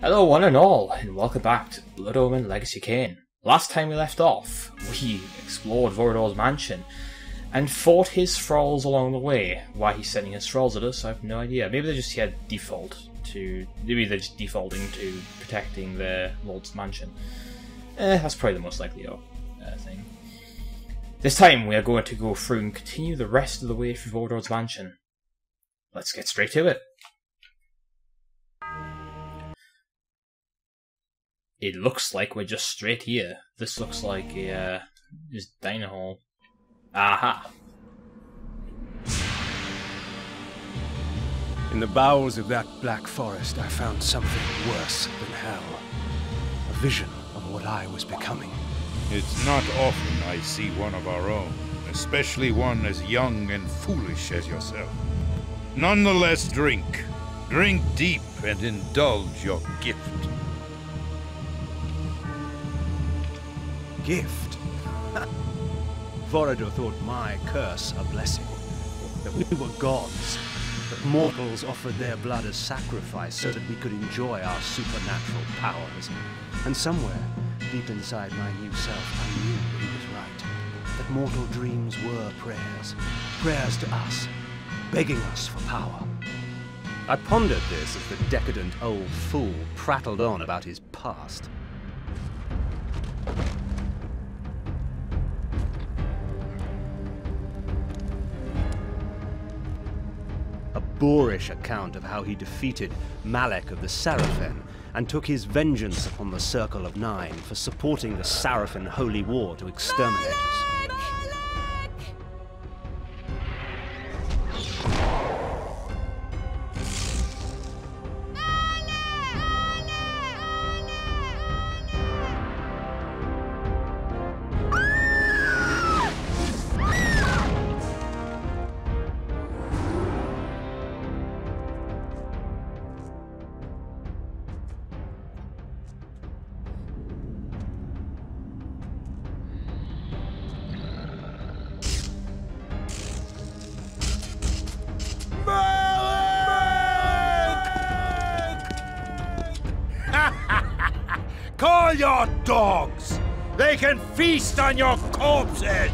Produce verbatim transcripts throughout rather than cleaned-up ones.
Hello one and all, and welcome back to Blood Omen Legacy Kain. Last time we left off, we explored Vorador's mansion and fought his thralls along the way. Why he's sending his thralls at us, I have no idea. Maybe they're just here default to... maybe they're just defaulting to protecting their lord's mansion. Eh, that's probably the most likely uh, thing. This time we are going to go through and continue the rest of the way through Vorador's mansion. Let's get straight to it. It looks like we're just straight here. This looks like a uh, this diner hall. Aha! In the bowels of that black forest, I found something worse than hell. A vision of what I was becoming. It's not often I see one of our own, especially one as young and foolish as yourself. Nonetheless, drink. Drink deep and indulge your gift. Gift? Vorador thought my curse a blessing. That we were gods. That mortals offered their blood as sacrifice so that we could enjoy our supernatural powers. And somewhere, deep inside my new self, I knew he was right. That mortal dreams were prayers. Prayers to us. Begging us for power. I pondered this as the decadent old fool prattled on about his past. A boorish account of how he defeated Malek of the Sarafin and took his vengeance upon the Circle of Nine for supporting the Sarafin Holy War to exterminate us. Call your dogs! They can feast on your corpses!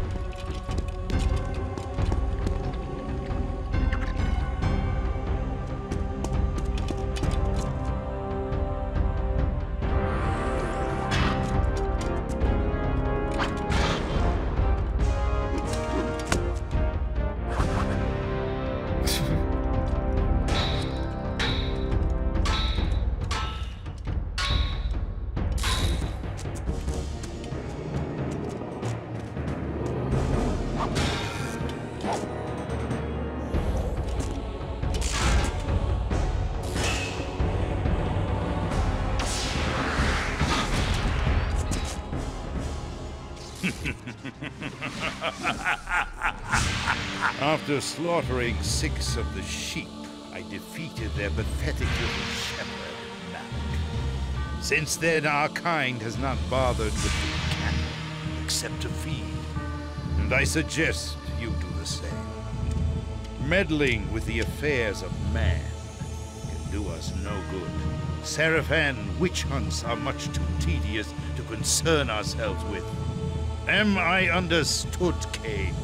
After slaughtering six of the sheep, I defeated their pathetic little shepherd, Malek. Since then, our kind has not bothered with the cattle, except to feed. And I suggest you do the same. Meddling with the affairs of man can do us no good. Sarafan witch hunts are much too tedious to concern ourselves with. Am I understood, Kain?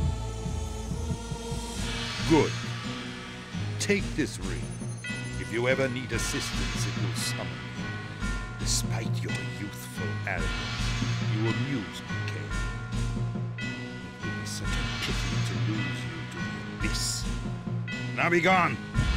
Good. Take this ring. If you ever need assistance, it will summon you. Despite your youthful arrogance, you amuse me, Kain. It would be such a pity to lose you to the abyss. Now be gone!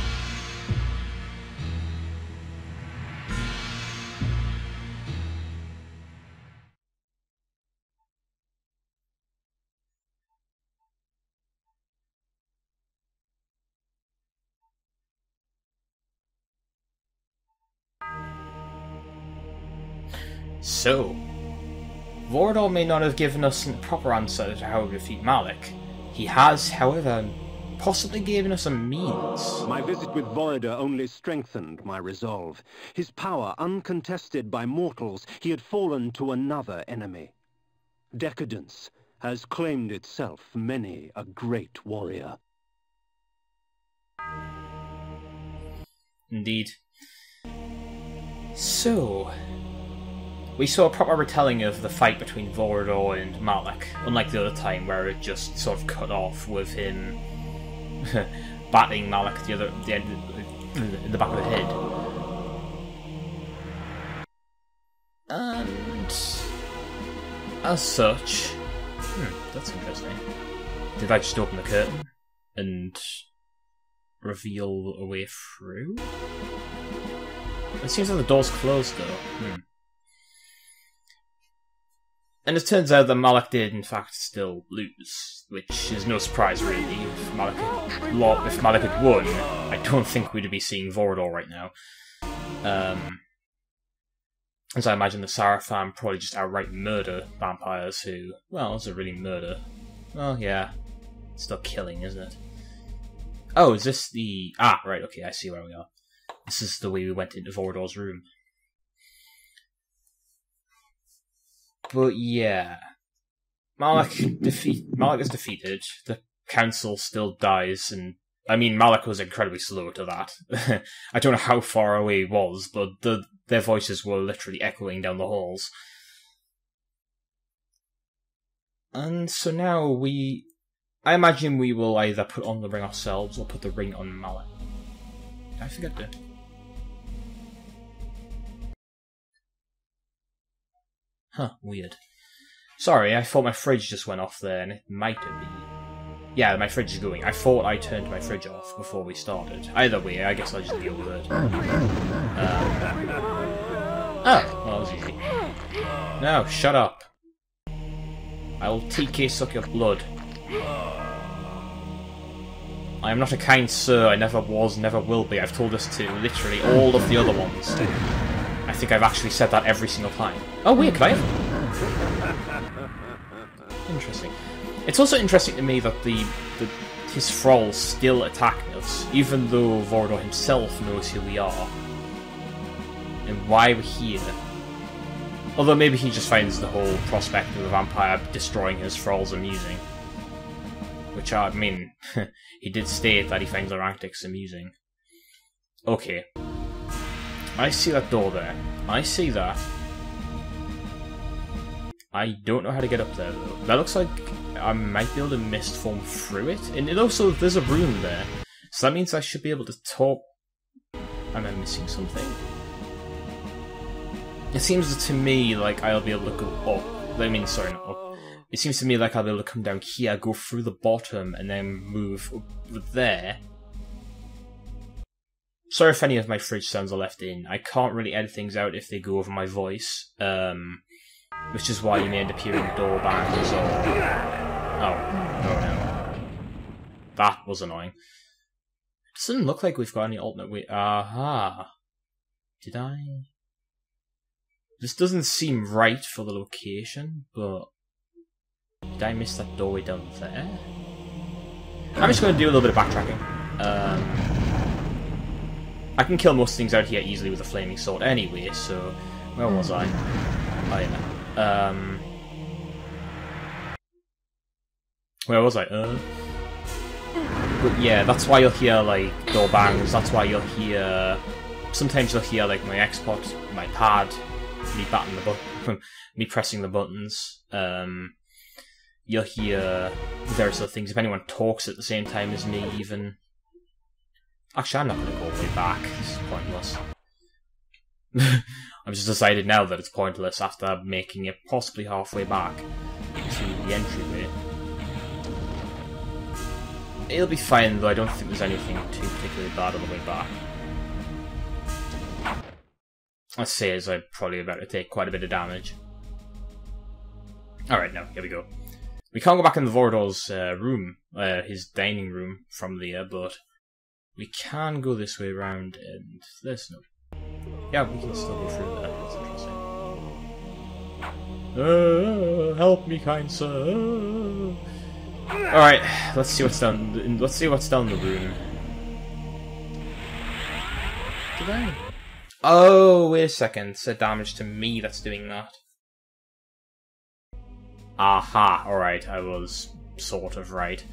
So, Vorador may not have given us a proper answer to how to defeat Malek. He has, however, possibly given us a means. My visit with Vorador only strengthened my resolve. His power, uncontested by mortals, he had fallen to another enemy. Decadence has claimed itself many a great warrior. Indeed. So, we saw a proper retelling of the fight between Vorador and Malik, unlike the other time where it just sort of cut off with him batting Malik at the other, the end, in the back of the head. And as such, hmm, that's interesting. Did I just open the curtain and reveal a way through? It seems like the door's closed though. Hmm. And it turns out that Malik did in fact still lose, which is no surprise really. If Malik had, if Malik had won, I don't think we'd be seeing Vorador right now. Um, as I imagine the Seraphim probably just outright murder vampires who, well, is it really murder? Well, yeah, it's still killing, isn't it? Oh, is this the... Ah, right, okay, I see where we are. This is the way we went into Vorador's room. But yeah, Malik defeat Malik is defeated. The council still dies, and I mean Malik was incredibly slow to that. I don't know how far away he was, but the, their voices were literally echoing down the halls. And so now we, I imagine we will either put on the ring ourselves or put the ring on Malik. Did I forget to? Huh, weird. Sorry, I thought my fridge just went off there, and it might have been. Yeah, my fridge is going. I thought I turned my fridge off before we started. Either way, I guess I'll just deal with it. Um, oh, well, that was easy. No, shut up. I will T K suck your blood. I am not a kind sir, I never was, never will be. I've told this to literally all of the other ones. I think I've actually said that every single time. Oh wait, can I have... Interesting. It's also interesting to me that the, the his thralls still attack us, even though Vorador himself knows who we are. And why we're here. Although maybe he just finds the whole prospect of a vampire destroying his thralls amusing. Which, I mean, he did state that he finds our antics amusing. Okay. I see that door there. I see that. I don't know how to get up there though. That looks like I might be able to mist form through it. And it also, there's a room there. So that means I should be able to talk. Am I missing something? It seems to me like I'll be able to go up. I mean, sorry, not up. It seems to me like I'll be able to come down here, go through the bottom, and then move up there. Sorry if any of my fridge sounds are left in. I can't really edit things out if they go over my voice. Um, which is why you may end up hearing door bangs or... Oh, oh no. That was annoying. It doesn't look like we've got any alternate way... Aha. Did I... This doesn't seem right for the location, but... Did I miss that doorway down there? I'm just going to do a little bit of backtracking. Um... I can kill most things out here easily with a flaming sword anyway, so... Where was I? Oh yeah. Um... Where was I? Uh... But yeah, that's why you'll hear, like, door bangs, that's why you'll hear... Sometimes you'll hear, like, my Xbox, my pad, me batting the button, me pressing the buttons. Um... You'll hear various other things. If anyone talks at the same time as me, even... Actually, I'm not going to go all the way back. This is pointless. I've just decided now that it's pointless after making it possibly halfway back to the entryway. It'll be fine, though. I don't think there's anything too particularly bad on the way back. I'd say as I'm probably about to take quite a bit of damage. Alright, now, here we go. We can't go back in the Vorador's uh, room, uh, his dining room from there, but we can go this way around, and there's no... Yeah, we can still go through there. That's interesting. Uh, help me, kind sir. Alright, let's see what's down. Let's see what's down the room. Did I? Oh, wait a second. It's a damage to me that's doing that. Aha, alright, I was sort of right.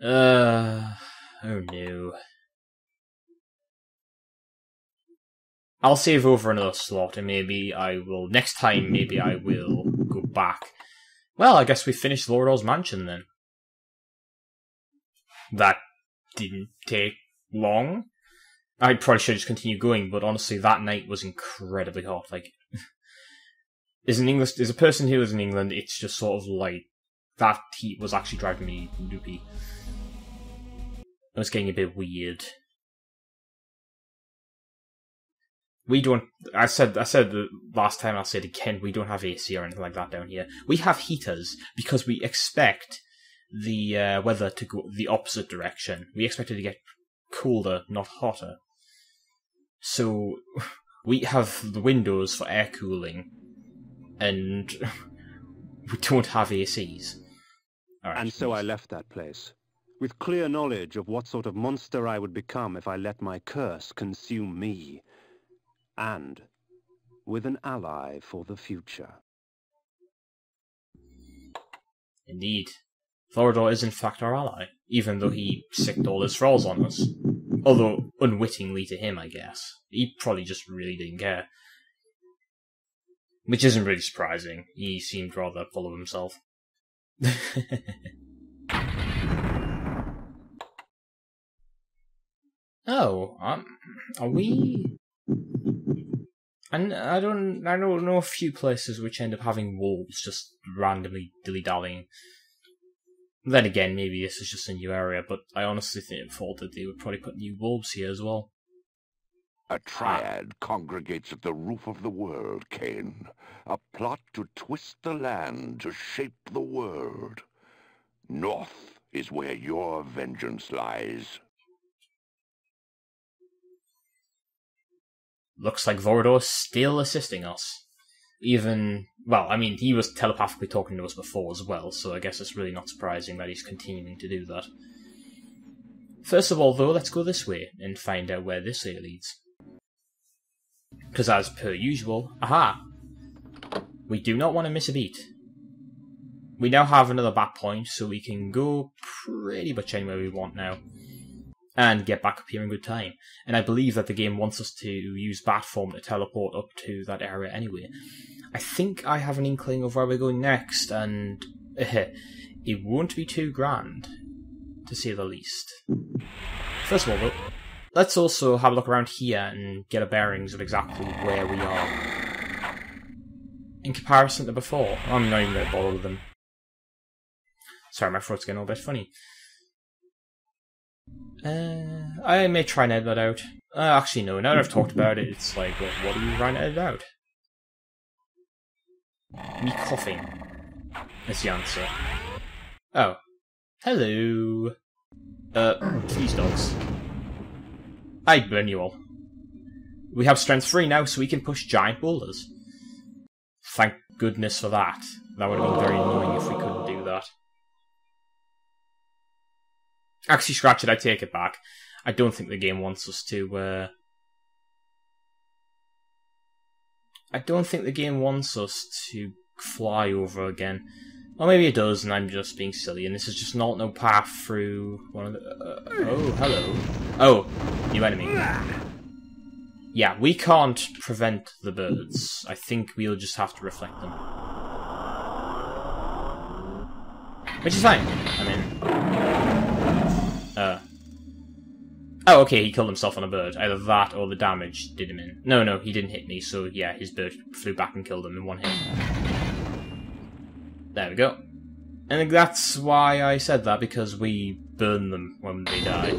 Uh, oh no. I'll save over another slot, and maybe I will... Next time, maybe I will go back. Well, I guess we finished Vorador's mansion, then. That didn't take long. I probably should just continue going, but honestly, that night was incredibly hot. Like, as an English, as a person who lives in England, it's just sort of like, that heat was actually driving me loopy. It was getting a bit weird. We don't, I said I said the last time, I'll say it again, we don't have A C or anything like that down here. We have heaters because we expect the uh, weather to go the opposite direction. We expect it to get colder, not hotter. So, we have the windows for air cooling, and we don't have A Cs. All right, and so I left that place, with clear knowledge of what sort of monster I would become if I let my curse consume me. And with an ally for the future. Indeed. Vorador is in fact our ally, even though he sicked all his thralls on us. Although, unwittingly to him, I guess. He probably just really didn't care. Which isn't really surprising. He seemed rather full of himself. Oh, um, are we... And I don't, I don't know a few places which end up having wolves just randomly dilly-dallying. Then again, maybe this is just a new area, but I honestly think thought that they would probably put new wolves here as well. A triad congregates at the roof of the world, Kain. A plot to twist the land, to shape the world. North is where your vengeance lies. Looks like Vorador's still assisting us. Even, well, I mean, he was telepathically talking to us before as well, so I guess it's really not surprising that he's continuing to do that. First of all, though, let's go this way and find out where this way leads. Because as per usual, aha! We do not want to miss a beat. We now have another bat point, so we can go pretty much anywhere we want now. And get back up here in good time. And I believe that the game wants us to use bat form to teleport up to that area anyway. I think I have an inkling of where we're going next, and uh, it won't be too grand, to say the least. First of all, though, let's also have a look around here and get a bearings of exactly where we are. In comparison to before. I'm not even going to bother with them. Sorry, my throat's getting a little bit funny. Uh, I may try and edit that out. Uh, actually, no, now that I've talked about it, it's like, well, what are you trying to edit out? Me coughing is the answer. Oh. Hello. Uh, please dogs. I burn you all. We have strength three now, so we can push giant boulders. Thank goodness for that. That would have been very annoying if we couldn't do that. Actually, scratch it, I take it back. I don't think the game wants us to, uh... I don't think the game wants us to fly over again. Or maybe it does, and I'm just being silly, and this is just not no path through one of the... Uh, oh, hello. Oh, new enemy. Yeah, we can't prevent the birds. I think we'll just have to reflect them. Which is fine. I mean... Uh. Oh, okay, he killed himself on a bird. Either that or the damage did him in. No, no, he didn't hit me, so yeah, his bird flew back and killed him in one hit. There we go. And that's why I said that, because we burn them when they die.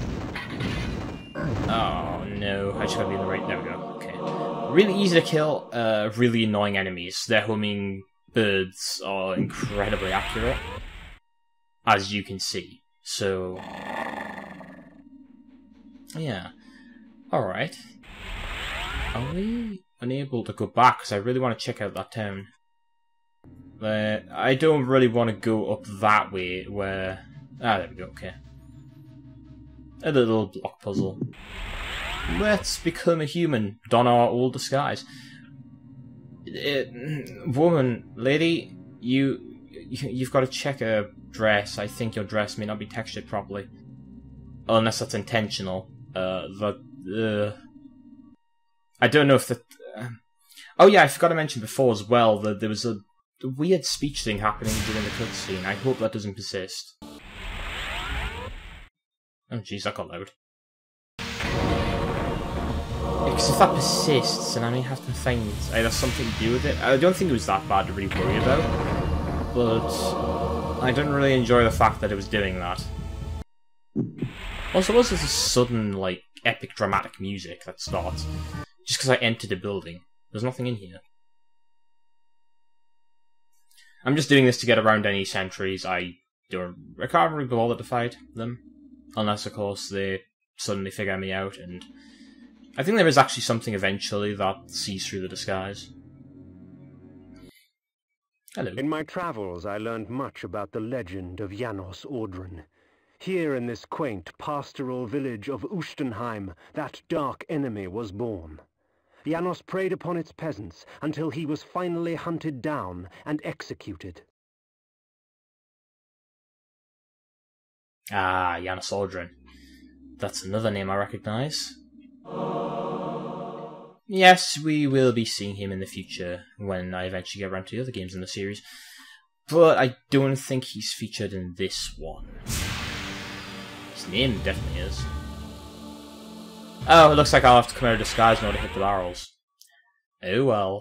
Oh, no, I just gotta be in the right... There we go, okay. Really easy to kill, uh, really annoying enemies. Their homing birds are incredibly accurate, as you can see. So... yeah. Alright. Are we unable to go back? Because I really want to check out that town. Uh, I don't really want to go up that way where... Ah, there we go, okay. A little block puzzle. Let's become a human, don our old disguise. Uh, woman, lady, you, you, you've got to check a dress. I think your dress may not be textured properly. Unless that's intentional. Uh, the, uh... I don't know if the... Uh, oh yeah, I forgot to mention before as well that there was a weird speech thing happening during the cutscene. I hope that doesn't persist. Oh jeez, that got loud. Because if that persists, then I may have to find either something to do with it. I don't think it was that bad to really worry about, but I didn't really enjoy the fact that it was doing that. Also, was this a sudden, like, epic dramatic music that starts just because I entered a building? There's nothing in here. I'm just doing this to get around any sentries. I don't. I can't really bother to fight them, unless, of course, they suddenly figure me out. And I think there is actually something eventually that sees through the disguise. Hello. In my travels, I learned much about the legend of Janos Audron. Here in this quaint pastoral village of Ustenheim, that dark enemy was born. Janos preyed upon its peasants until he was finally hunted down and executed. Ah, Janos Audron. That's another name I recognise. Yes, we will be seeing him in the future when I eventually get around to the other games in the series. But I don't think he's featured in this one. His name definitely is. Oh, it looks like I'll have to come out of disguise in order to hit the barrels. Oh well.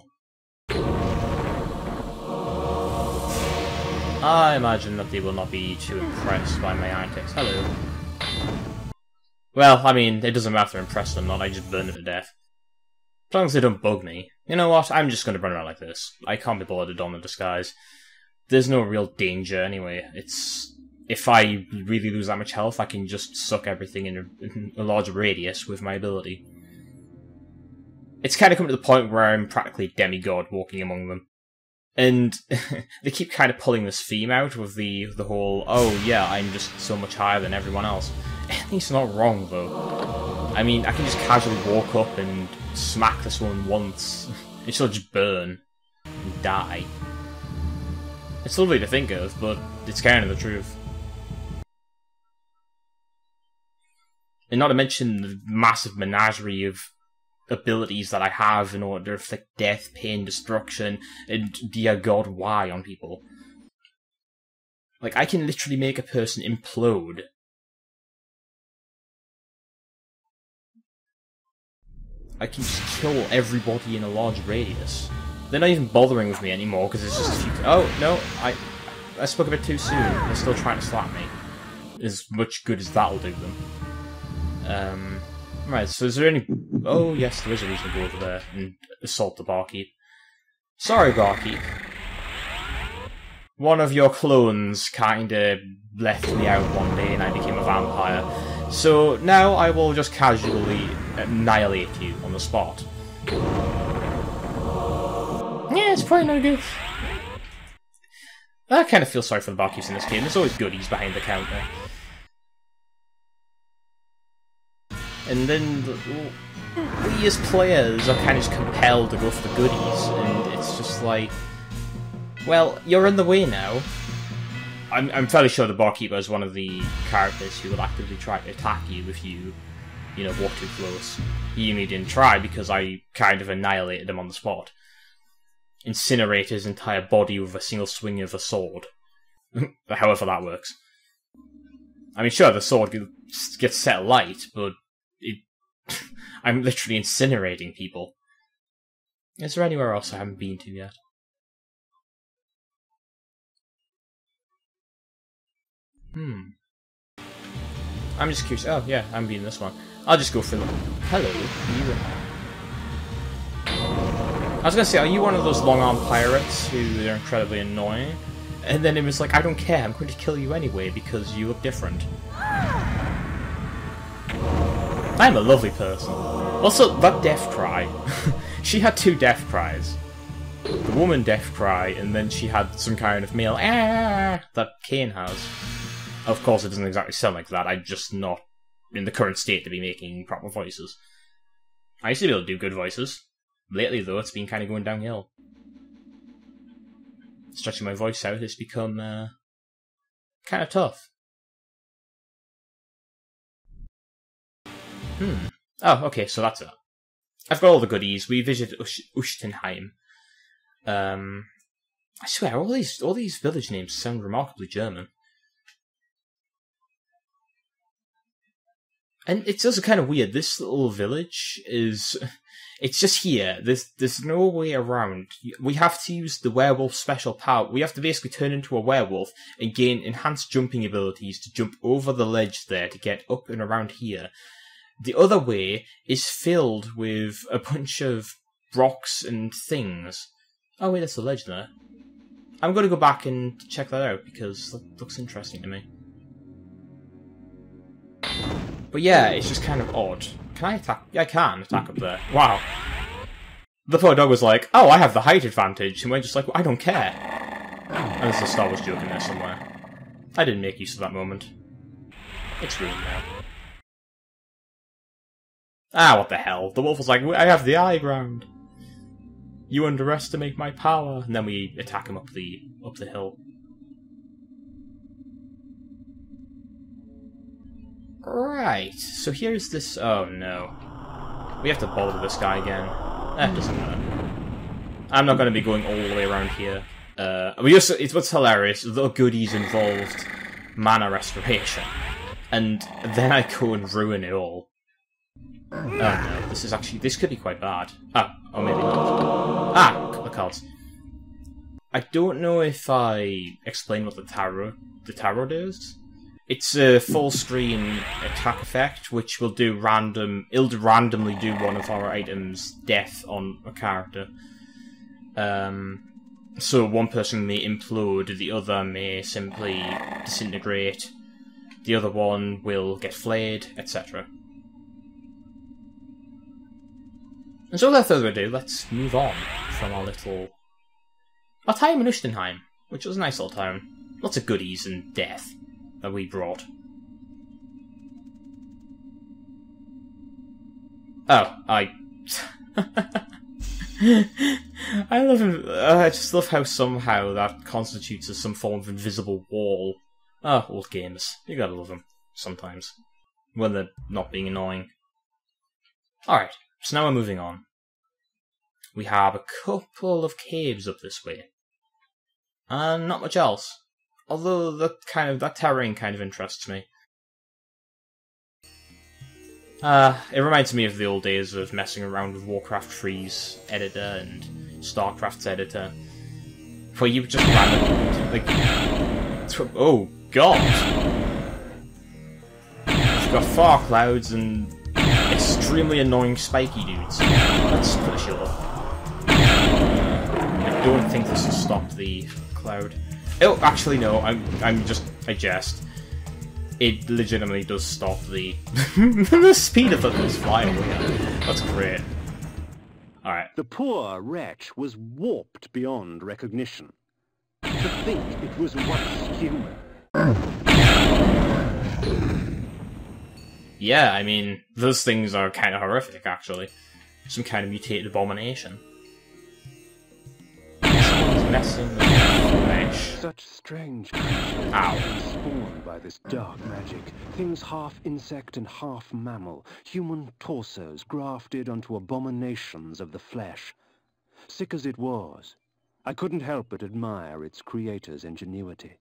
I imagine that they will not be too impressed by my antics. Hello. Well, I mean, it doesn't matter impressed or not, I just burn them to death. As long as they don't bug me. You know what, I'm just going to run around like this. I can't be bothered to don the disguise. There's no real danger anyway. It's... If I really lose that much health, I can just suck everything in a, in a large radius with my ability. It's kind of come to the point where I'm practically demigod walking among them. And they keep kind of pulling this theme out with the the whole, oh yeah, I'm just so much higher than everyone else. It's not wrong though. I mean, I can just casually walk up and smack this woman once, and she'll just burn and die. It's lovely to think of, but it's kind of the truth. And not to mention the massive menagerie of abilities that I have in order to inflict death, pain, destruction, and dear god why on people. Like, I can literally make a person implode. I can just kill everybody in a large radius. They're not even bothering with me anymore because it's just a few... Oh, no, I I spoke a bit too soon. They're still trying to slap me. As much good as that'll do them. Um, right, so is there any... Oh, yes, there is a reason to go over there and assault the barkeep. Sorry, barkeep. One of your clones kinda left me out one day and I became a vampire. So now I will just casually annihilate you on the spot. Yeah, it's probably no good. I kind of feel sorry for the barkeeps in this game. There's always goodies behind the counter. And then the, we as players are kind of just compelled to go for the goodies, and it's just like, well, you're in the way now. I'm, I'm fairly sure the barkeeper is one of the characters who will actively try to attack you if you, you know, walk too close. He only didn't try because I kind of annihilated him on the spot. Incinerate his entire body with a single swing of a sword. However that works. I mean, sure, the sword gets set alight, but it, I'm literally incinerating people. Is there anywhere else I haven't been to yet? Hmm. I'm just curious. Oh, yeah, I'm being this one. I'll just go for the... Hello, you... I was gonna say, are you one of those long-armed pirates who are incredibly annoying? And then it was like, I don't care, I'm going to kill you anyway because you look different. I'm a lovely person. Also, that death cry. She had two death cries. The woman death cry, and then she had some kind of male ah that Kain has. Of course, it doesn't exactly sound like that. I'm just not in the current state to be making proper voices. I used to be able to do good voices. Lately, though, it's been kind of going downhill. Stretching my voice out has become uh, kind of tough. Hmm. Oh, okay, so that's it. I've got all the goodies. We visited Ush- Ushtenheim. Um, I swear, all these all these village names sound remarkably German. And it's also kind of weird. This little village is... It's just here. There's there's no way around. We have to use the werewolf special power. We have to basically turn into a werewolf and gain enhanced jumping abilities to jump over the ledge there to get up and around here. The other way is filled with a bunch of rocks and things. Oh wait, that's the ledge there. I'm going to go back and check that out because that looks interesting to me. But yeah, it's just kind of odd. Can I attack? Yeah, I can attack up there. Wow. The poor dog was like, oh, I have the height advantage. And we're just like, well, I don't care. And there's a Star Wars joke in there somewhere. I didn't make use of that moment. It's ruined now. Ah, what the hell. The wolf was like, I have the high ground. You underestimate my power. And then we attack him up the up the hill. Right, so here's this... Oh no. We have to boulder this guy again. Eh, doesn't matter. I'm not going to be going all the way around here. Uh, we just, it's what's hilarious, the goodies involved mana restoration. And then I go and ruin it all. Oh no, this is actually... This could be quite bad. Oh, or maybe not. Ah, the cards. I don't know if I explain what the tarot, the tarot does. It's a full screen attack effect, which will do random... It'll randomly do one of our items' death on a character. Um, so one person may implode, the other may simply disintegrate, the other one will get flayed, et cetera. And so without further ado, let's move on from our little... Our time in Ushtenheim, which was a nice little town. Lots of goodies and death that we brought. Oh, I... I love him. Uh, I just love how somehow that constitutes as some form of invisible wall. Ah, oh, old games. You gotta love them. Sometimes. When they're not being annoying. Alright, so now we're moving on. We have a couple of caves up this way. And not much else. Although that kind of that terrain kind of interests me. Uh, it reminds me of the old days of messing around with Warcraft three's editor and Starcraft's editor. Where you just randomly, like... Oh, God! We've got far clouds and extremely annoying spiky dudes. Let's put a shield up. I don't think this will stop the cloud. Oh, actually no, I'm I'm just, I jest. It legitimately does stop the the speed of this flying away. That's great. Alright. The poor wretch was warped beyond recognition. To think it was once human. Yeah, I mean, those things are kind of horrific, actually. Some kind of mutated abomination. Someone's messing with flesh. Such strange creatures Ow. spawned by this dark magic. Things half insect and half mammal. Human torsos grafted onto abominations of the flesh. Sick as it was, I couldn't help but admire its creator's ingenuity.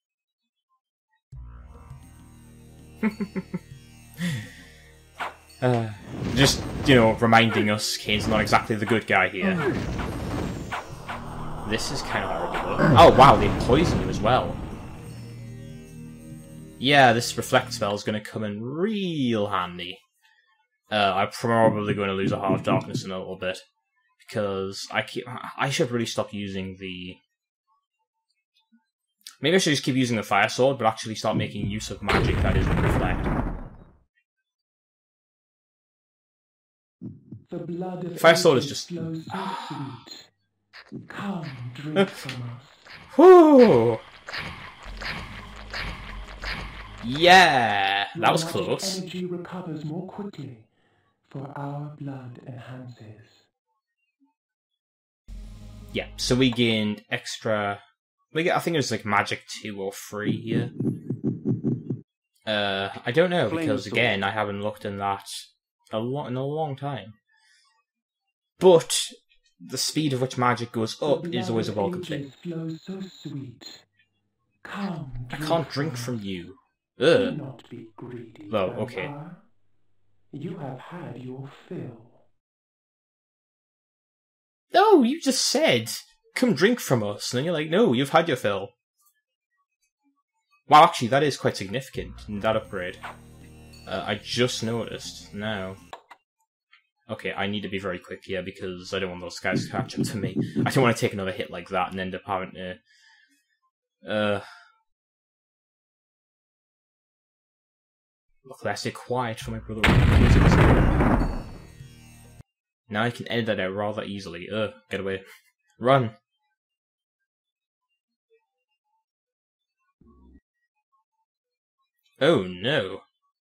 uh, just, you know, reminding us Kain's not exactly the good guy here. This is kind of horrible, though. Oh, wow, they poison you as well. Yeah, this reflect spell is going to come in real handy. Uh, I'm probably going to lose a Heart of Darkness in a little bit. Because I keep, I should really stop using the... Maybe I should just keep using the Fire Sword, but actually start making use of magic that isn't reflect. The blood of Fire Sword is just... Come, drink from us. Whoo! Yeah, that was Robotic close. Energy recovers more quickly, for our blood enhances. Yeah, so we gained extra... We get, I think it was like magic two or three here. Uh, I don't know, because again, I haven't looked in that a lot in a long time. but the speed of which magic goes up is always a welcome thing. Flows so sweet. Come, I can't drink us. from you. Do Ugh. not be greedy. Oh, okay. vampire. You have had your fill. No, you just said, come drink from us. And then you're like, no, you've had your fill. Wow, actually, that is quite significant in that upgrade. Uh, I just noticed now. Okay, I need to be very quick here because I don't want those guys to catch up to me. I don't want to take another hit like that and end up having to... Uh... Look, I stay quiet for my brother. Now I can edit that out rather easily. Ugh, get away. Run! Oh no.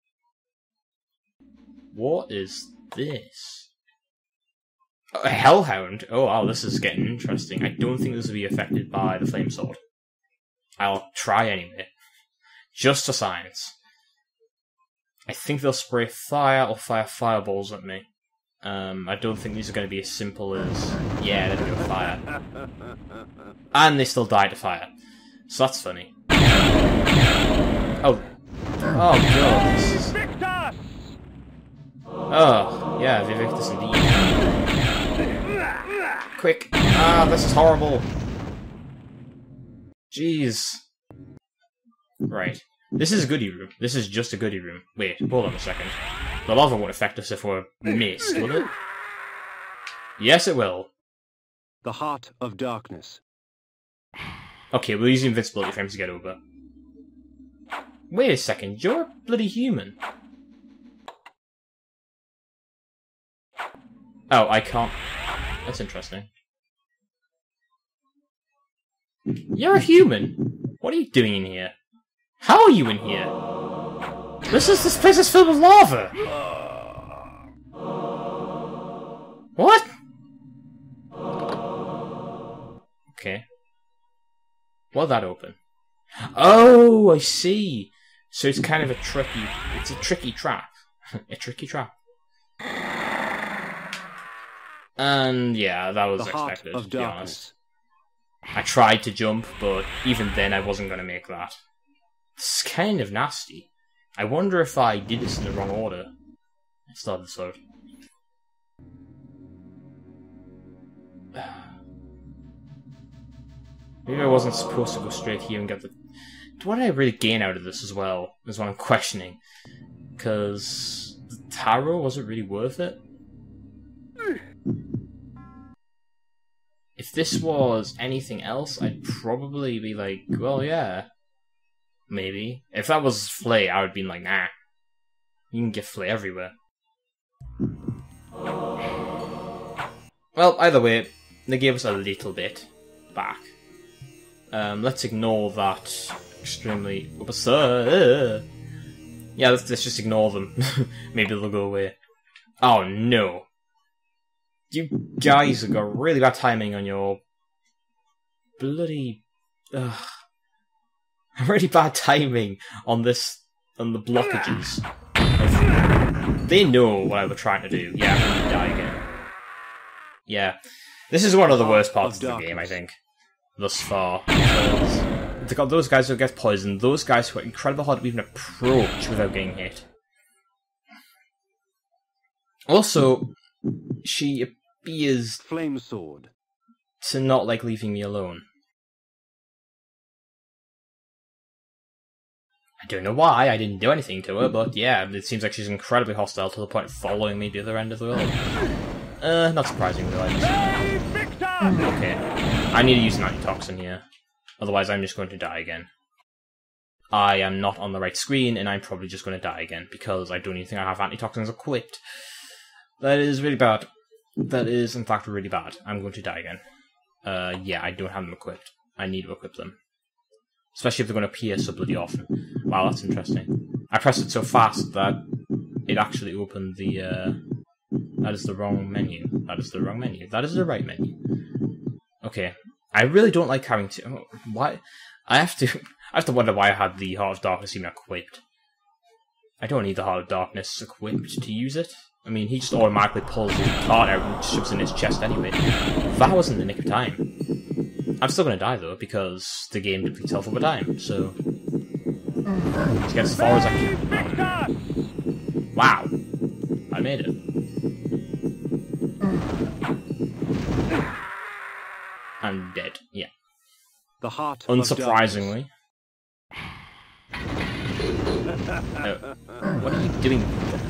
What is this? A hellhound? Oh wow, this is getting interesting. I don't think this will be affected by the flame sword. I'll try anyway. Just for science. I think they'll spray fire or fire fireballs at me. Um, I don't think these are going to be as simple as... Yeah, they go fire. And they still die to fire. So that's funny. Oh. Oh god, this is... Oh, yeah, Vivictus indeed. Quick! Ah, this is horrible! Jeez. Right. This is a goodie room. This is just a goodie room. Wait, hold on a second. The lava won't affect us if we're missed, will it? Yes, it will. The heart of darkness. Okay, we'll use the invincibility frames to get over. Wait a second, you're a bloody human. Oh, I can't... That's interesting. You're a human! What are you doing in here? How are you in here? This is this place is filled with lava! What? Okay. What'd that open? Oh, I see! So it's kind of a tricky... It's a tricky trap. A tricky trap. And yeah, that was The heart expected, of to be darkness. honest. I tried to jump, but even then I wasn't going to make that. It's kind of nasty. I wonder if I did this in the wrong order. I still have the sword. Maybe I wasn't supposed to go straight here and get the... What did I really gain out of this as well, is what I'm questioning. Because the tarot, was it really worth it? If this was anything else, I'd probably be like, well, yeah. Maybe. If that was Flay, I would be like, nah. You can get Flay everywhere. Well, either way, they gave us a little bit back. Um, let's ignore that extremely... Uh, yeah, let's, let's just ignore them. Maybe they'll go away. Oh, no. You guys have got really bad timing on your... Bloody... Ugh. Really bad timing on this... on the blockages. They know what I was trying to do. Yeah, I'm going to die again. Yeah. This is one of the worst parts of the game, I think. Thus far. They've got those guys who get poisoned, those guys who are incredibly hard to even approach without getting hit. Also, she appears Flame sword. to not like leaving me alone. I don't know why, I didn't do anything to her, but yeah, it seems like she's incredibly hostile to the point of following me to the other end of the world. Uh, not surprising, though. Okay, I need to use an antitoxin here. Otherwise, I'm just going to die again. I am not on the right screen, and I'm probably just going to die again, because I don't even think I have antitoxins equipped. That is really bad. That is, in fact, really bad. I'm going to die again. Uh, yeah, I don't have them equipped. I need to equip them. Especially if they're going to appear so bloody often. Wow, that's interesting. I pressed it so fast that it actually opened the, uh... That is the wrong menu. That is the wrong menu. That is the right menu. Okay. I really don't like having to... Oh, why? I have to... I have to wonder why I had the Heart of Darkness even equipped. I don't need the Heart of Darkness equipped to use it. I mean, he just automatically pulls his card out and shoves it in his chest anyway. That was in the nick of time. I'm still gonna die though, because the game depletes health over time, so... Let's get as far as I can. Wow. I made it. I'm dead, yeah. The heart Unsurprisingly. Oh, what are you doing?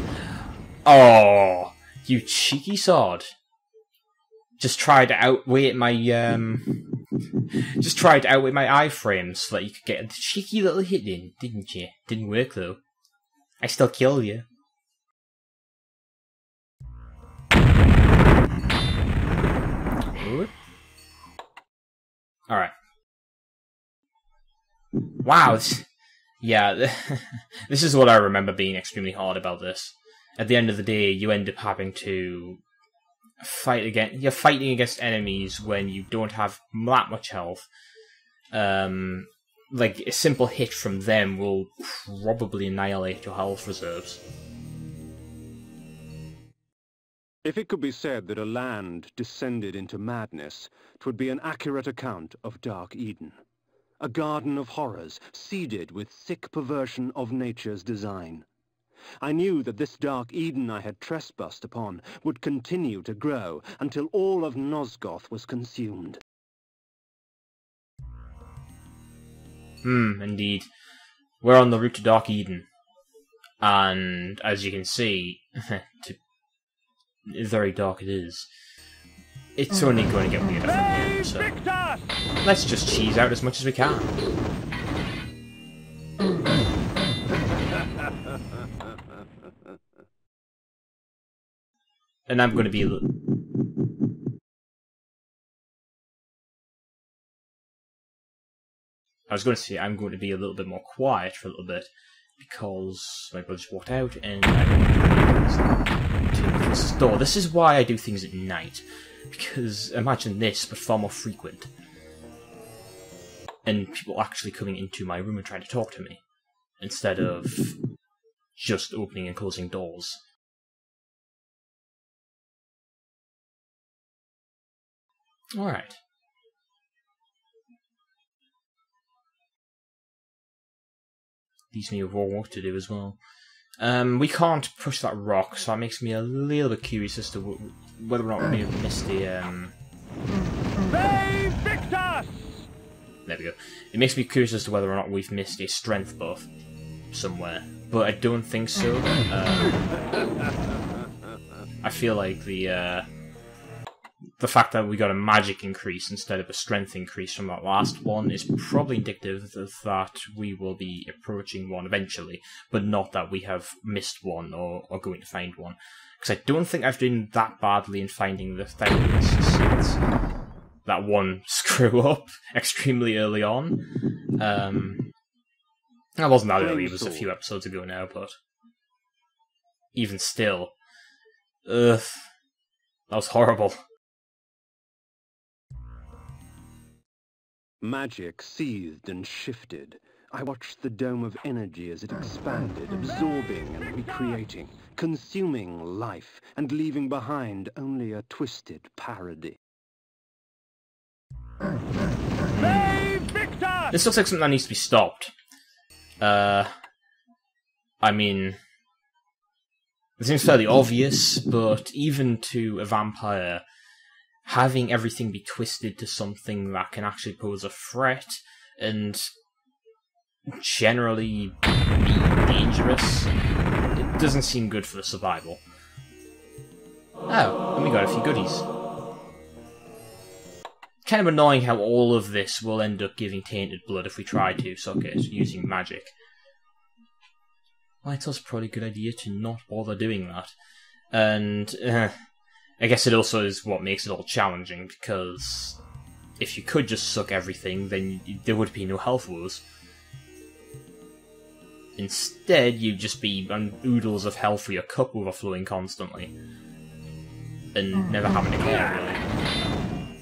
Oh, you cheeky sod. Just tried to outweigh my, um... Just tried to outweigh my iframes so that you could get a cheeky little hit in, didn't you? Didn't work though. I still killed you. Alright. Wow, this, yeah, this is what I remember being extremely hard about this. At the end of the day, you end up having to fight against, you're fighting against enemies when you don't have that much health. Um, like, a simple hit from them will probably annihilate your health reserves. If it could be said that a land descended into madness, 'twould be an accurate account of Dark Eden. A garden of horrors, seeded with thick perversion of nature's design. I knew that this Dark Eden I had trespassed upon would continue to grow until all of Nosgoth was consumed. Hmm, indeed. We're on the route to Dark Eden. And, as you can see, to very dark it is. It's only going to get weirder from here, so let's just cheese out as much as we can. And I'm going to be... I was going to say I'm going to be a little bit more quiet for a little bit, because my brother just walked out and I to close the door. This is why I do things at night, because imagine this, but far more frequent. And people actually coming into my room and trying to talk to me, instead of just opening and closing doors. Alright. Leaves me with more work to do as well. Um, we can't push that rock, so that makes me a little bit curious as to w whether or not we missed the, um... There we go. It makes me curious as to whether or not we've missed a strength buff somewhere, but I don't think so. Um, I feel like the, uh... the fact that we got a magic increase instead of a strength increase from that last one is probably indicative of that we will be approaching one eventually, but not that we have missed one or are going to find one. Because I don't think I've done that badly in finding the things since that one screw up extremely early on. Um, that wasn't that early, it was a few episodes ago now, but even still, ugh, that was horrible. Magic seethed and shifted. I watched the dome of energy as it expanded, absorbing and recreating, consuming life, and leaving behind only a twisted parody. This looks like something that needs to be stopped. Uh, I mean, it seems fairly obvious, but even to a vampire, having everything be twisted to something that can actually pose a threat and generally be dangerous, it doesn't seem good for the survival. Oh, and we got a few goodies. Kind of annoying how all of this will end up giving tainted blood if we try to suck it using magic. Well, it's also probably a good idea to not bother doing that. And uh, I guess it also is what makes it all challenging, because if you could just suck everything, then there would be no health woes. Instead, you'd just be on oodles of health for your cup overflowing constantly. And never having to care, really.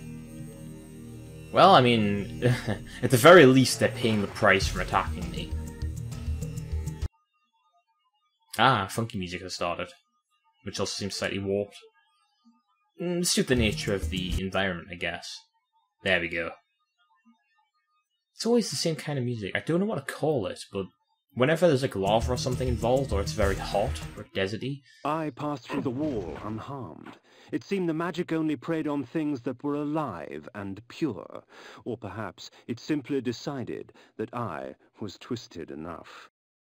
Well, I mean, at the very least, they're paying the price for attacking me. Ah, funky music has started. which also seems slightly warped. Mm, suit the nature of the environment, I guess. There we go. It's always the same kind of music. I don't know what to call it, but whenever there's like lava or something involved, or it's very hot or deserty. I passed through the wall unharmed. It seemed the magic only preyed on things that were alive and pure. Or perhaps it simply decided that I was twisted enough.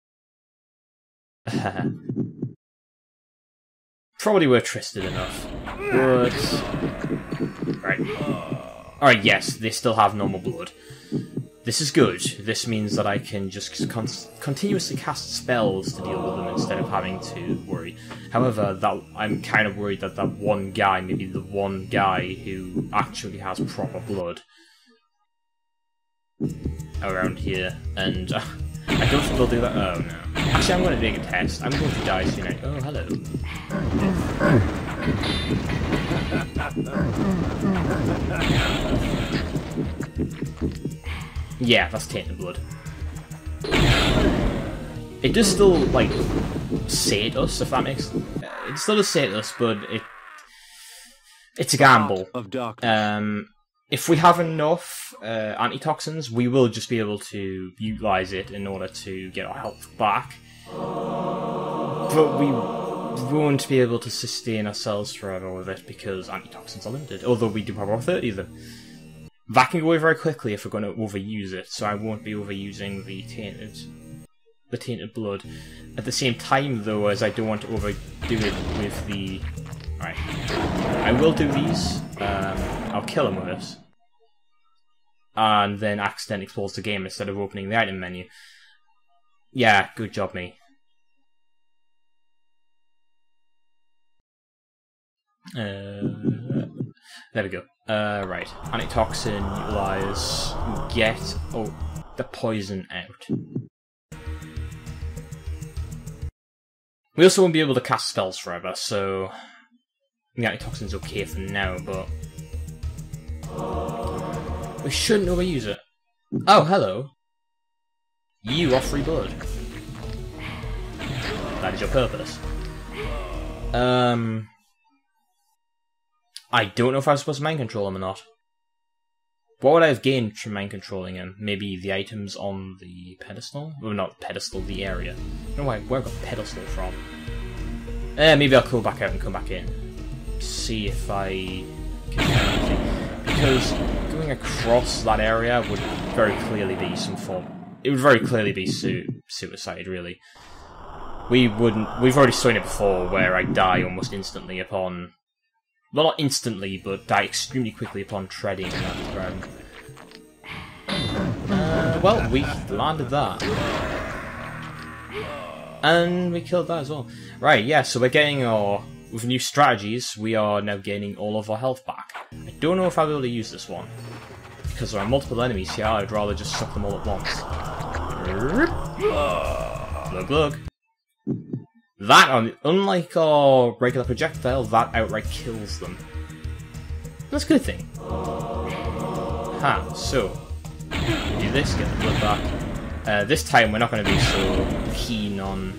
Probably were twisted enough. But... Right. Alright, yes, they still have normal blood. This is good. This means that I can just con continuously cast spells to deal with them instead of having to worry. However, that I'm kind of worried that that one guy, maybe the one guy who actually has proper blood around here, and uh, I don't think they'll do that. Oh no. Actually, I'm going to make a test. I'm going to die soon. I oh, hello. Yeah, that's tainted blood. It does still, like, sate us, if that makes... It still does sate us, but it... It's a gamble. Of darkness. Um, if we have enough uh, antitoxins, we will just be able to utilise it in order to get our health back. But we won't be able to sustain ourselves forever with it, because antitoxins are limited. Although we do have over thirty of them. That can go away very quickly if we're going to overuse it, so I won't be overusing the tainted, the tainted blood. At the same time, though, as I don't want to overdo it with the... Alright. I will do these. Um, I'll kill him with this. And then accidentally close the game instead of opening the item menu. Yeah, good job, me. Uh... There we go. Uh, right. Antitoxin, utilize, get oh, the poison out. We also won't be able to cast spells forever, so the antitoxin's okay for now, but we shouldn't overuse it. Oh, hello. You are free blood. That is your purpose. Um... I don't know if I was supposed to mind control him or not. What would I have gained from mind controlling him? Maybe the items on the pedestal? Well, not the pedestal, the area. I don't know why, where I got pedestal from. Eh, maybe I'll go back out and come back in. See if I can find anything. Because going across that area would very clearly be some form... It would very clearly be su suicide, really. We wouldn't... We've already seen it before, where I die almost instantly upon... Well, not instantly, but die extremely quickly upon treading on that ground. Uh, well, we landed that. And we killed that as well. Right, yeah, so we're getting our... With new strategies, we are now gaining all of our health back. I don't know if I'll be able to use this one. Because there are multiple enemies here, I'd rather just suck them all at once. Look, look. That, unlike our regular projectile, that outright kills them. That's a good thing. Ha, so, we do this, get the blood back. Uh, this time we're not going to be so keen on...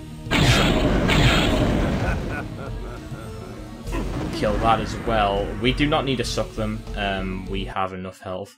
Kill that as well. We do not need to suck them, um, we have enough health.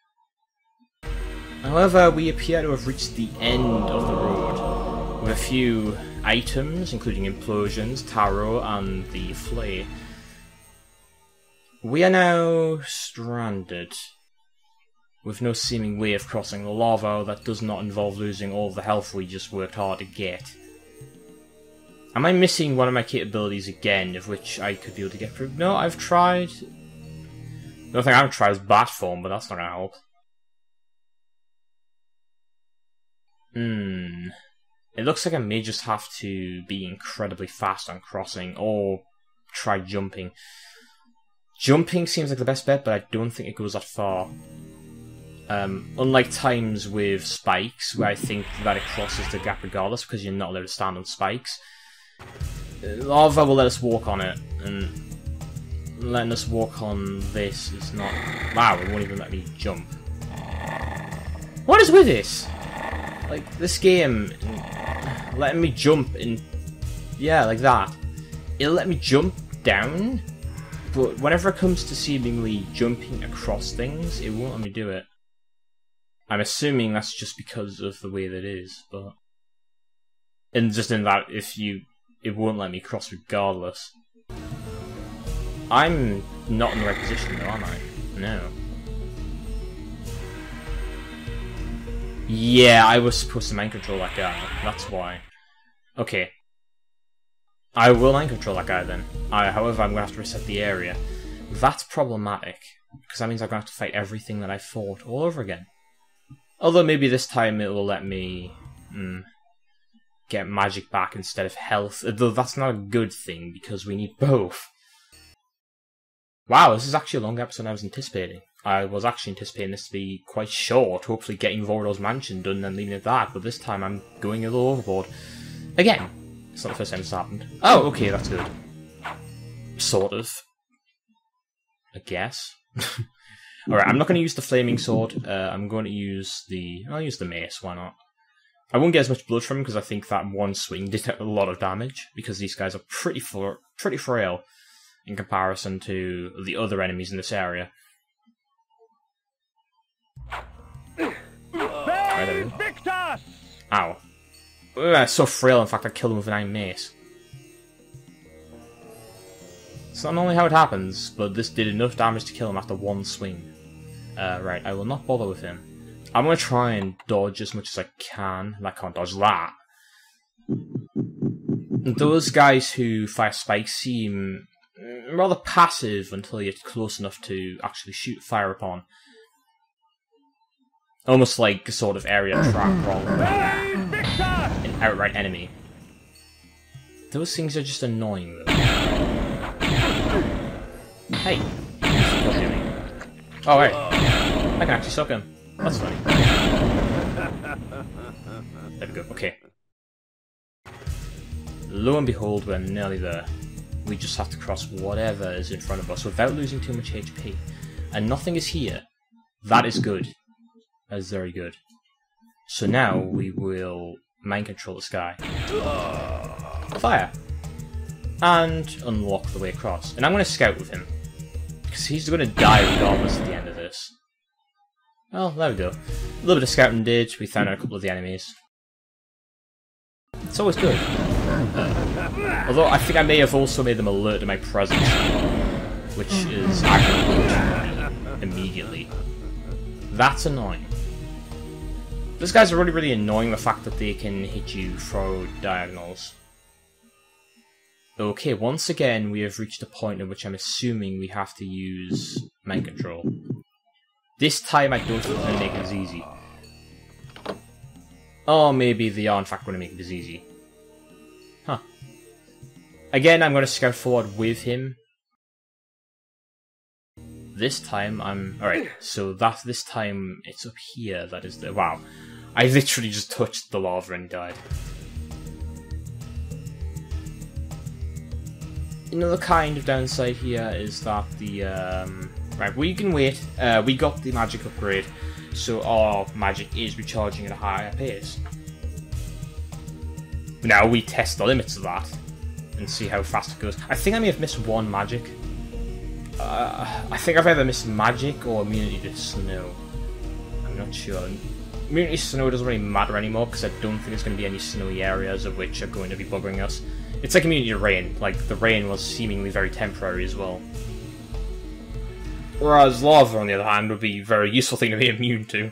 However, we appear to have reached the end of the road, with a few items, including implosions, tarot, and the flay. We are now stranded, with no seeming way of crossing the lava that does not involve losing all the health we just worked hard to get. Am I missing one of my capabilities again, of which I could be able to get through? No, I've tried... The only thing I haven't tried is bat form, but that's not gonna help. Hmm... It looks like I may just have to be incredibly fast on crossing, or try jumping. Jumping seems like the best bet, but I don't think it goes that far. Um, unlike times with spikes, where I think that it crosses the gap regardless, because you're not allowed to stand on spikes. Lava will let us walk on it, and letting us walk on this is not... Wow, it won't even let me jump. What is with this? Like, this game... Letting me jump in... Yeah, like that. it'll let me jump down, but whenever it comes to seemingly jumping across things, it won't let me do it. I'm assuming that's just because of the way that it is, but... And just in that, if you... it won't let me cross regardless. I'm not in the right position though, am I? No. Yeah, I was supposed to mind control that guy, that's why. Okay. I will mind control that guy then. I, however, I'm going to have to reset the area. That's problematic, because that means I'm going to have to fight everything that I fought all over again. Although maybe this time it will let me mm, get magic back instead of health. Though that's not a good thing, because we need both. Wow, this is actually a longer episode than I was anticipating. I was actually anticipating this to be quite short, hopefully getting Vorador's mansion done and then leaving it at that, but this time I'm going a little overboard. Again, it's not the first time this happened. Oh, okay, that's good. Sort of. I guess. Alright, I'm not going to use the flaming sword, uh, I'm going to use the... I'll use the mace, why not? I won't get as much blood from him because I think that one swing did a lot of damage, because these guys are pretty, fra pretty frail in comparison to the other enemies in this area. Right, there we go. Ow. Ugh, so frail, in fact I killed him with an iron mace. It's not only how it happens, but this did enough damage to kill him after one swing. Uh, right, I will not bother with him. I'm going to try and dodge as much as I can, and I can't dodge that. Those guys who fire spikes seem rather passive until you're close enough to actually shoot fire upon. Almost like a sort of area trap rather than an outright enemy. Those things are just annoying though. Hey! What are you doing? Oh right. I can actually suck him. That's funny. There we go, okay. Lo and behold, we're nearly there. We just have to cross whatever is in front of us without losing too much H P. And nothing is here. That is good. That is very good. So now we will mind control this guy. Fire! And unlock the way across. And I'm going to scout with him. Because he's going to die regardless at the end of this. Well, there we go. A little bit of scouting did. We found out a couple of the enemies. It's always good. Uh, although I think I may have also made them alert to my presence. Which is acting immediately. That's annoying. These guys are really, really annoying, the fact that they can hit you through diagonals. Okay, once again we have reached a point in which I'm assuming we have to use mind control. This time I don't think they're going to make it as easy. Or maybe they are in fact going to make it as easy. Huh. Again, I'm going to scout forward with him. This time I'm... Alright, so that this time it's up here that is the... Wow. I literally just touched the lava and died. Another kind of downside here is that the... Um, right, we can wait. Uh, we got the magic upgrade, so our magic is recharging at a higher pace. Now we test the limits of that and see how fast it goes. I think I may have missed one magic. Uh, I think I've either missed magic or immunity to snow. I'm not sure. Immunity to snow doesn't really matter anymore because I don't think there's going to be any snowy areas of which are going to be bugging us. It's like immunity to rain. Like, the rain was seemingly very temporary as well. Whereas lava, on the other hand, would be a very useful thing to be immune to.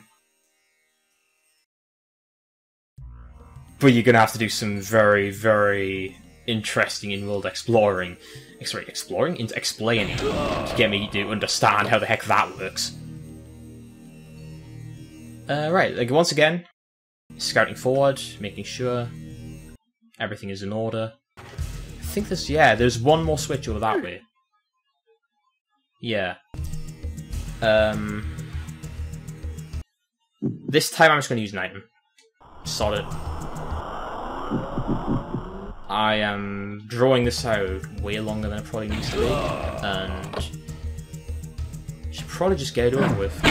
But you're going to have to do some very, very interesting in-world exploring. Sorry, exploring? Into explaining to get me to understand how the heck that works. Uh, right, like once again, scouting forward, making sure everything is in order. I think there's, yeah, there's one more switch over that way. Yeah. Um. This time I'm just going to use an item. Solid. I am drawing this out way longer than it probably needs to be, and should probably just get it over with.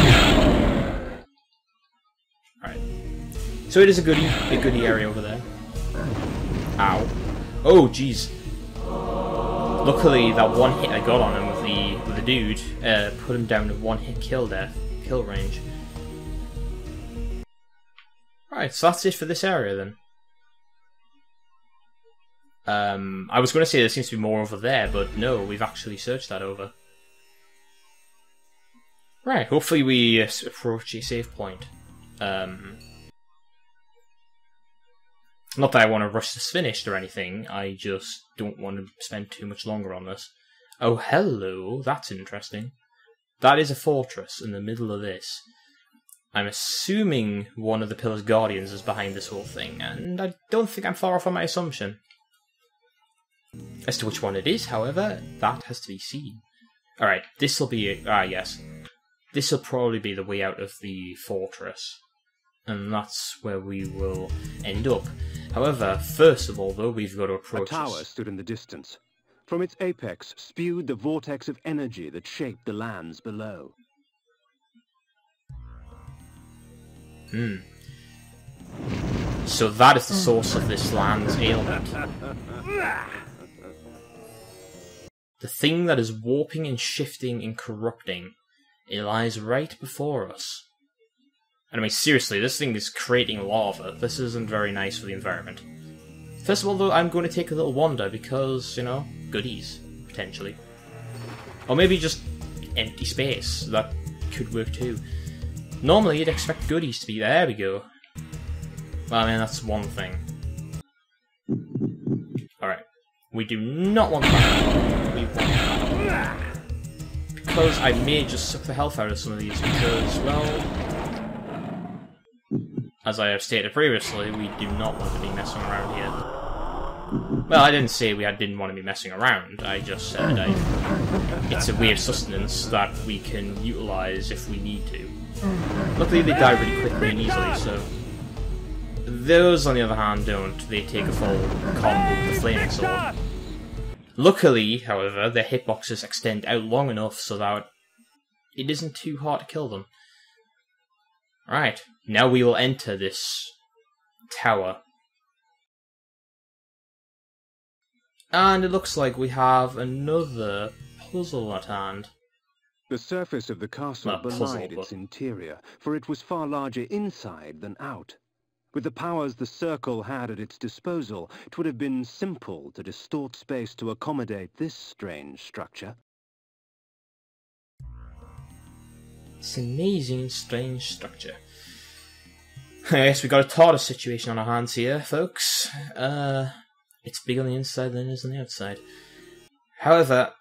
Right. So it is a goodie, a goodie area over there. Ow. Oh, jeez. Luckily, that one hit I got on him with the with the dude uh, put him down to one hit kill death, kill range. Right, so that's it for this area then. Um, I was going to say there seems to be more over there, but no, we've actually searched that over. Right, hopefully we uh, approach a save point. Um, not that I want to rush this finished or anything, I just don't want to spend too much longer on this. Oh, hello, that's interesting. That is a fortress in the middle of this. I'm assuming one of the Pillar's Guardians is behind this whole thing, and I don't think I'm far off on my assumption. As to which one it is, however, that has to be seen. Alright, this'll be... ah, yes. This'll probably be the way out of the fortress. And that's where we will end up. However, first of all, though, we've got to approach A tower this. stood in the distance. From its apex spewed the vortex of energy that shaped the lands below. Hmm. So that is the source of this land's ailment. The thing that is warping and shifting and corrupting, it lies right before us. And I mean, seriously, this thing is creating lava. This isn't very nice for the environment. First of all, though, I'm going to take a little wander because, you know, goodies, potentially. Or maybe just empty space. That could work too. Normally, you'd expect goodies to be there. There we go. Well, I mean, that's one thing. Alright. We do not want that. We want that. Because I may just suck the health out of some of these because, well... as I have stated previously, we do not want to be messing around here. Well, I didn't say we didn't want to be messing around, I just said I, it's a weird sustenance that we can utilise if we need to. Luckily they die really quickly and easily, so... Those, on the other hand, don't. They take a full combo with the flaming sword. Luckily, however, their hitboxes extend out long enough so that it isn't too hard to kill them. Right, now we will enter this tower. And it looks like we have another puzzle at hand. The surface of the castle Not puzzle, belied but- its interior, for it was far larger inside than out. With the powers the Circle had at its disposal, it would have been simple to distort space to accommodate this strange structure. It's an amazing, strange structure. I guess we got a TARDIS situation on our hands here, folks. Uh, it's bigger on the inside than it is on the outside. However,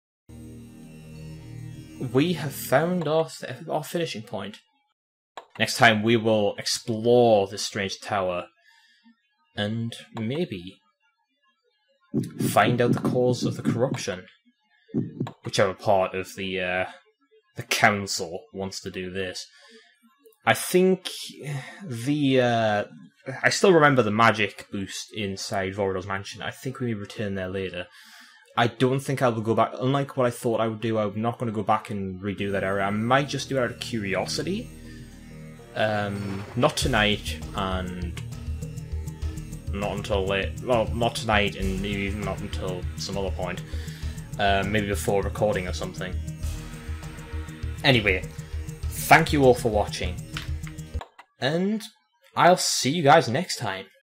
we have found our, our finishing point. Next time we will explore this strange tower and maybe find out the cause of the corruption. Whichever part of the uh, the council wants to do this. I think the uh, I still remember the magic boost inside Vorador's mansion. I think we may return there later. I don't think I will go back. Unlike what I thought I would do, I'm not going to go back and redo that area. I might just do it out of curiosity. Um, not tonight, and not until late. Well, not tonight, and maybe even not until some other point. Uh, maybe before recording or something. Anyway, thank you all for watching, and I'll see you guys next time.